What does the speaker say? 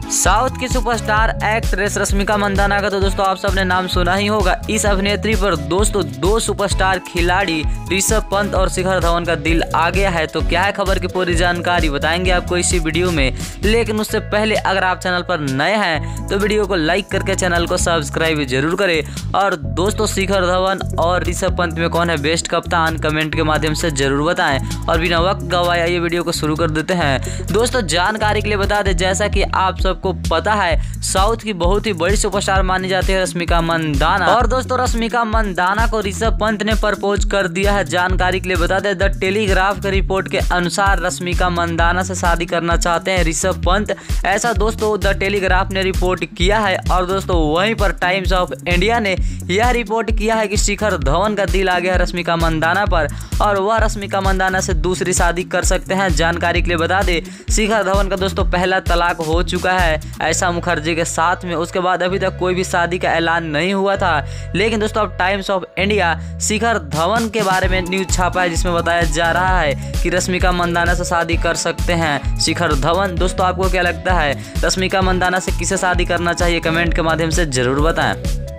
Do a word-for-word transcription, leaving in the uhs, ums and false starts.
South की superstar actress Rashmika Mandanna का तो दोस्तों आप सबने नाम सुना ही होगा। इस अभिनेत्री पर दोस्तों दो सुपरस्टार खिलाड़ी ऋषभ पंत और शिखर धवन का दिल आ गया है। तो क्या है खबर की पूरी जानकारी बताएंगे आपको इसी वीडियो में। लेकिन उससे पहले अगर आप चैनल पर नए हैं तो वीडियो को लाइक करके चैनल को सब्सक्राइब जरूर करें। और दोस्तों शिखर धवन और ऋषभ पंत में कौन है बेस्ट कप्तान, कमेंट के माध्यम से जरूर बताएं। और बिना वक्त गवाए ये वीडियो को शुरू कर देते हैं। दोस्तों जानकारी के लिए बता दें, जैसा कि आप सब को पता है साउथ की बहुत ही बड़ी सुपरस्टार मानी जाती है रश्मिका मंदाना। और दोस्तों रश्मिका मंदाना को ऋषभ पंत ने प्रपोज कर दिया है। जानकारी के लिए बता दें, द टेलीग्राफ के रिपोर्ट के अनुसार रश्मिका मंदाना से शादी करना चाहते हैं ऋषभ पंत। ऐसा दोस्तों द टेलीग्राफ ने रिपोर्ट किया है। और दोस्तों वहीं पर टाइम्स ऑफ इंडिया ने यह रिपोर्ट किया है कि शिखर धवन का दिल आ गया है रश्मिका मंदाना पर और वह रश्मिका मंदाना से दूसरी शादी कर सकते हैं। जानकारी के लिए बता दें, शिखर धवन का दोस्तों पहला तलाक हो चुका है ऐसा मुखर्जी के साथ में। उसके बाद अभी तक कोई भी शादी का ऐलान नहीं हुआ था। लेकिन दोस्तों अब Times of India Shikhar Dhawan के बारे में न्यूज छापा है, जिसमें बताया जा रहा है कि रश्मिका मंदाना से शादी कर सकते हैं शिखर धवन। दोस्तों आपको क्या लगता है, रश्मिका मंदाना से किसे शादी करना चाहिए, कमेंट के माध्यम से जरूर बताएं।